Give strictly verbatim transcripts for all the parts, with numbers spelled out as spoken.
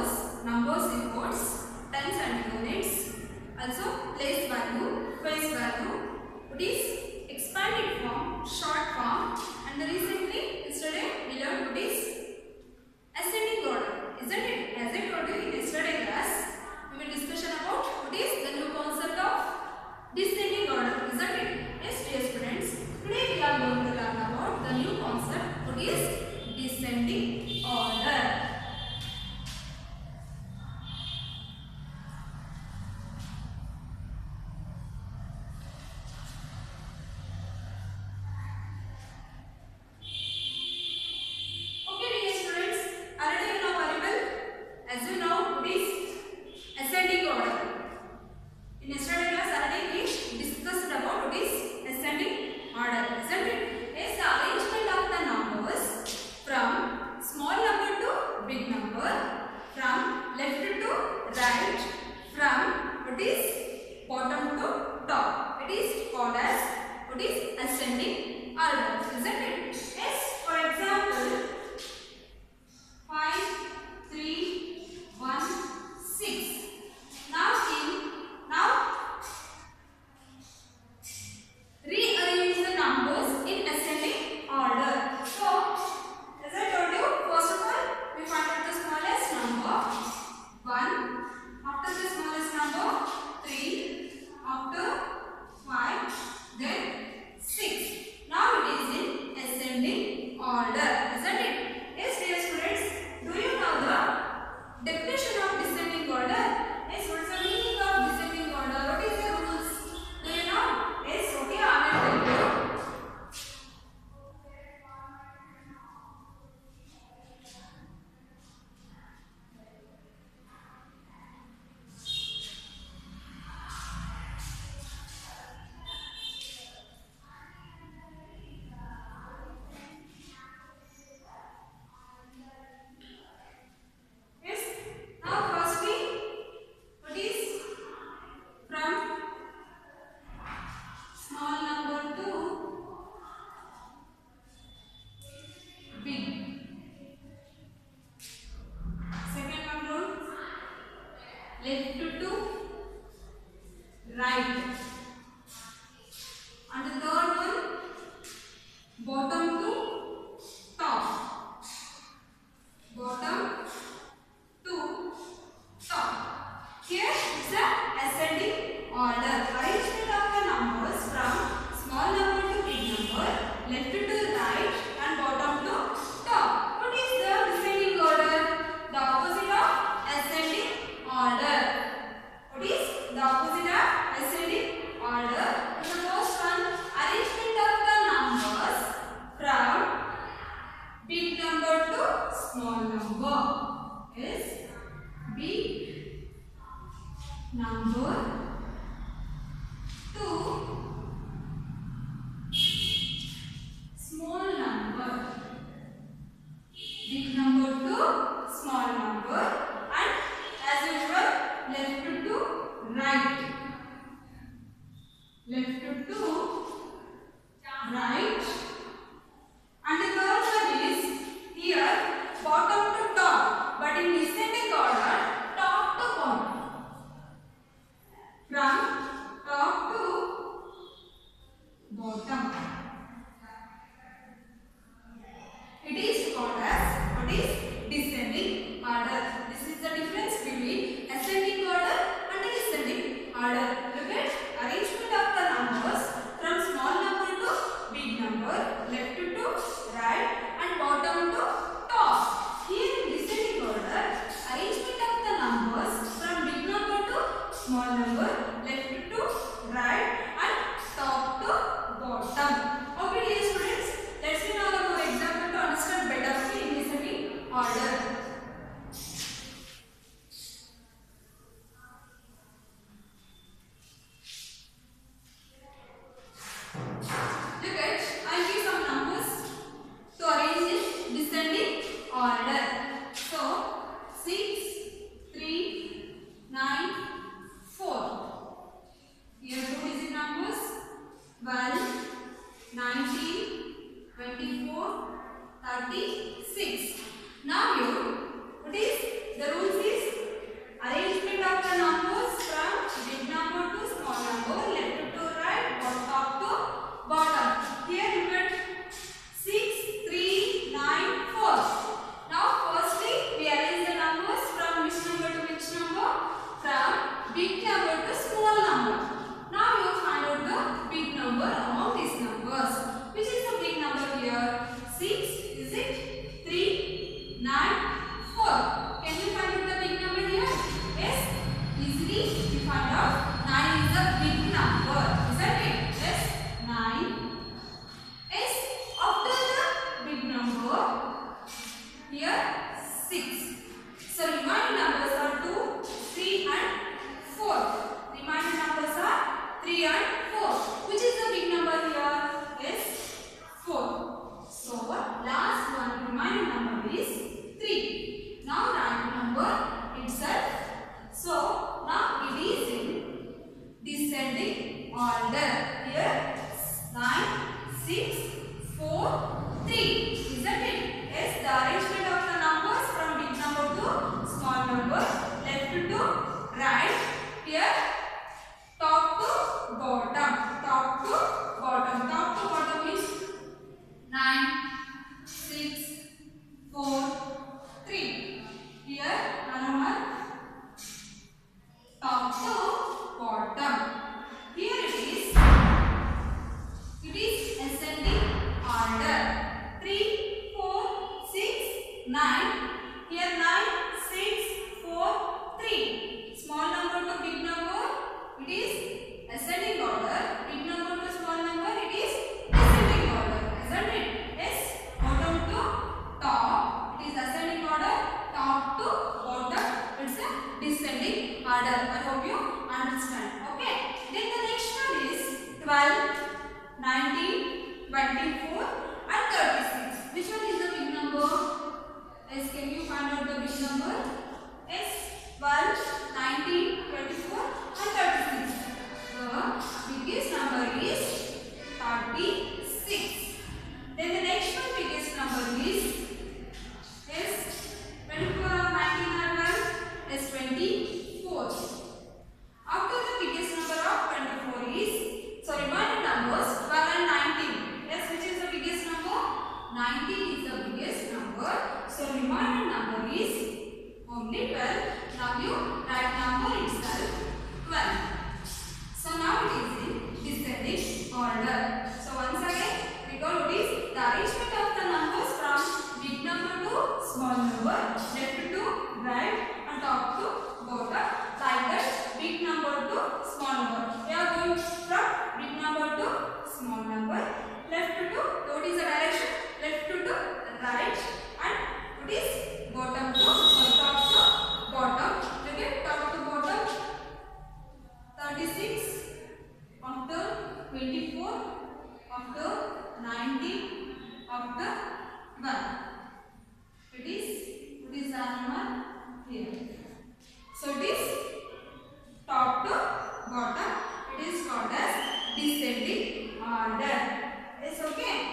numbers, numbers in quotes, tens and units, also place value, face value. It is expanded form, short form, and recently yesterday we learned what is ascending order, isn't it? As I told you in yesterday class, we will discussion about what is the new concept of descending order, isn't it? Yes, dear students, today we are going to learn about the new concept, what is descending order. Left to right, and the third one bottom to top, bottom to top. Here is the ascending order, arrangement of the numbers from small number to big number, left to right and bottom to top. What is the descending order? The opposite of ascending order. What is the opposite of ascending order? The first one, arrangement of the numbers from big number to small number is big number to small number, big number to small number, and as usual left to right, left to right, and the third one is here bottom to top, but in descending order top to bottom, from top to bottom. It is called as what is descending order. This is the difference between ascending order and descending order. Look at arrangement of the numbers from small number to big number, left to right and bottom to top. Here in descending order, arrangement of the numbers from big number to small number, left to right and top to bottom. Okay, dear students, let's see now the more example to understand better in descending order. Look at, I'll give some numbers to arrange in descending order. So, six, three, nine, four. Here top to bottom, top to bottom, top to bottom is nine, six, four, three. Here another top to bottom. Here it is. It is ascending order. three, four, six, nine. Here nine, six, four, three. Small number to big number. It is ascending order. Big number to small number. It is descending order. Isn't it? Yes. Bottom to top. It is ascending order. Top to bottom. It's a descending order. I hope you understand. Okay. Then the next one is twelve, nineteen, twenty-four and thirty-six. Which one is the big number? Yes, can you find out the big number? Yes, twelve, nineteen, twenty-four and thirty-six. The biggest number is thirty-six. Then the next one biggest number is yes, twenty-four or nineteen or twelve? Yes, twenty-four. After the biggest number of twenty-four is, so remaining numbers twelve and nineteen. Yes, which is the biggest number? nineteen is the biggest number. So remaining number is only twelve. Now you write number itself twelve. So now it is in descending order. So once again recall what is the arrangement of the numbers from big number to small number, left to right and top to bottom. Like that, big number to small number. We are going from big number to small number, left to what is the direction? Left to right and what is bottom to sorry, top to bottom. Look at top to bottom. thirty-six after twenty-four after nineteen after one. It is it is animal here. So it is top to bottom. It is called as descending order. Is okay.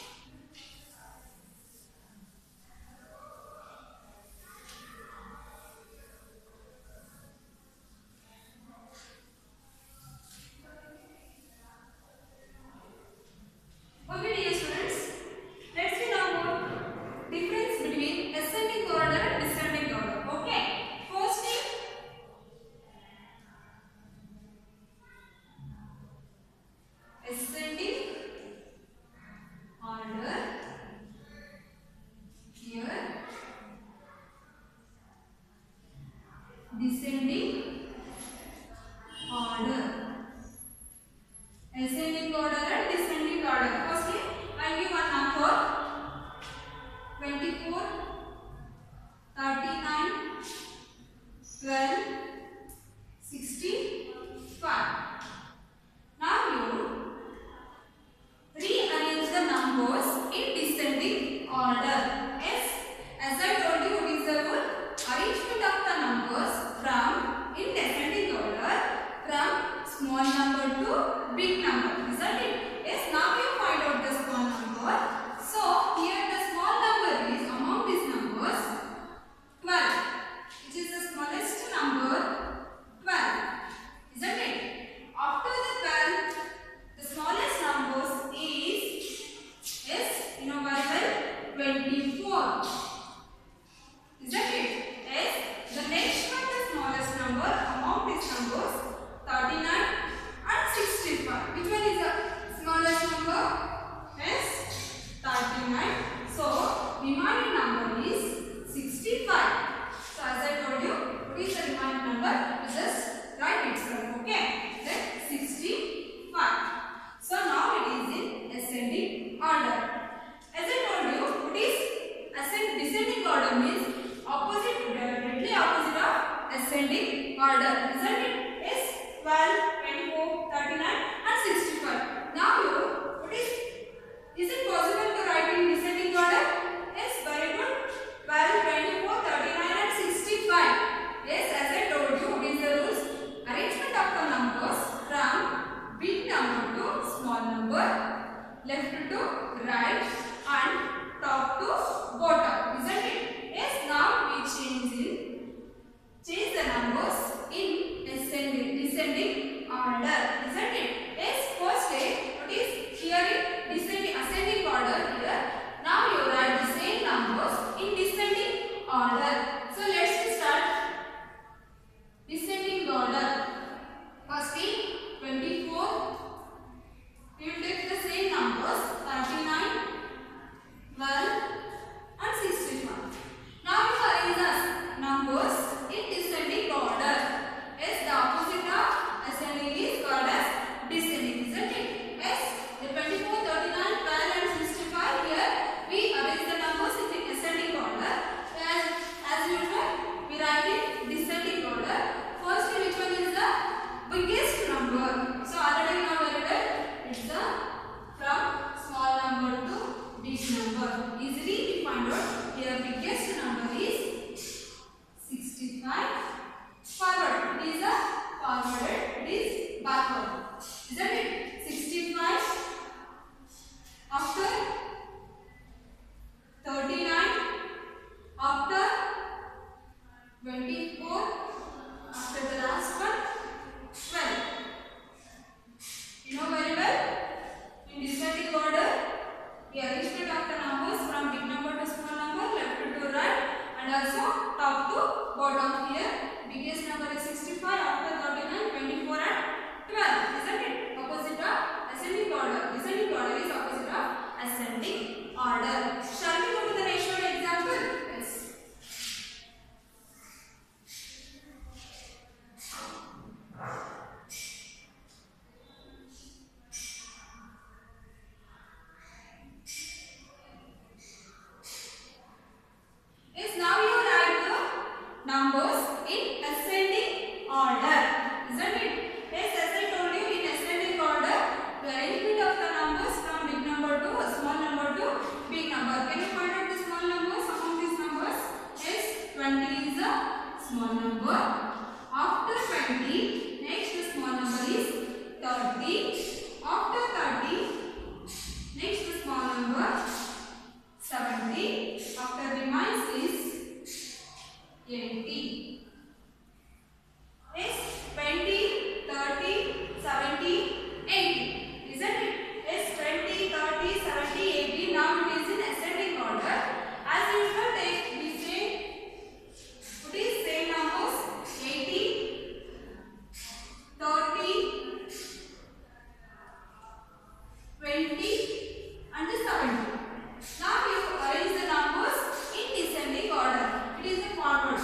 Okay, dear students, let's see now more difference between ascending order and descending order. Okay, first thing, ascending order. Here, descending order. Ascending order and descending order. Firstly, I give one number twenty-four, thirty-nine, twelve, sixty-five. Now you rearrange the numbers in descending order. Yes, as I told you, what is the rule? Arrangement of the numbers from in descending order from small number to big number, isn't it? Yes, now you find out the small number. So here the small number is among these numbers twelve, which is the smallest number twelve, isn't it? After the twelve, the smallest numbers is yes, you know very well, twenty-four, isn't it? Yes, the next one the smallest number among these numbers thirty-nine and sixty-five. Which one is the smallest number? Yes, thirty-nine. So remaining number is sixty-five. So as I told you, what is the remaining number? You just write itself. Okay. Then sixty-five. So now it is in ascending order. As I told you, what is ascend descending order means opposite, directly opposite of ascending order, isn't it? Yes, twelve, twenty-four, thirty-nine and sixty-five. Now you, what is, is it possible to write in descending order? Yes, very good. twelve, twenty-four, thirty-nine and sixty-five. Yes, as I told you, what is the rules? Arrangement of the numbers from big number to small number, left to right and top to bottom, isn't it? Yes, now we change in change the numbers in forward. It is a forwarded. It is backward. Isn't it? sixty-five after thirty-nine after twenty-four after the last one twelve. You know very well. In descending order, we arrangement of the numbers from big number to small number, left to right, and also top to bottom here. Biggest number is sixty-five, after thirty-nine, twenty-four and twelve. Isn't it? Opposite of ascending order. Descending order is opposite of ascending order. Shall we go to the next one example? Yes. Yes, now you write the numbers in ascending order. Isn't it? Yes, as I told you, in ascending order, the arrangement of the numbers from big number to small number to big number. Can you find out the small numbers among these numbers? Yes, twenty is a small number. After twenty, next the small number is thirty. After thirty, next the small number seventy. After remains is eighty. Yes, twenty, thirty, seventy, eighty. Isn't it? Yes, twenty, thirty, seventy, eighty. Now it is in ascending order. As usual, they, we say, what is same numbers? eighty, thirty, twenty and seventy. Now you arrange the numbers in descending order. It is a forward.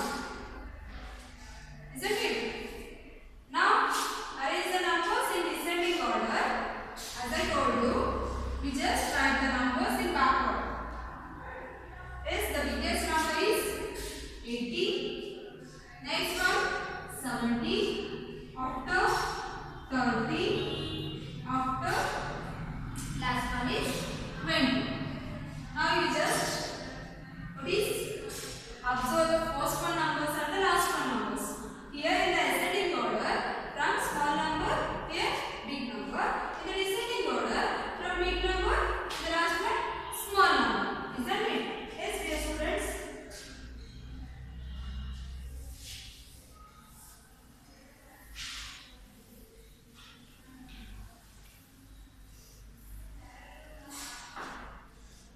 Isn't it? Now arrange the numbers in descending order. As I told you, we just write the numbers in backward. Yes, the biggest number is eighty. Next one seventy. After thirty. After last one is twenty. Now you just what is observe the first one numbers and the last one numbers. Here in the ascending order, from small number here big number. In the descending order, from big number the last one small number. Isn't it? Yes, dear students.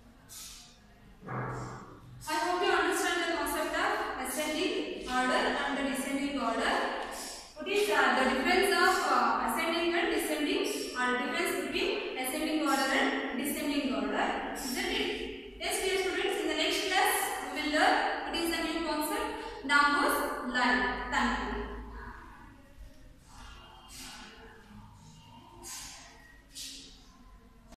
I hope you understand the concept of ascending order and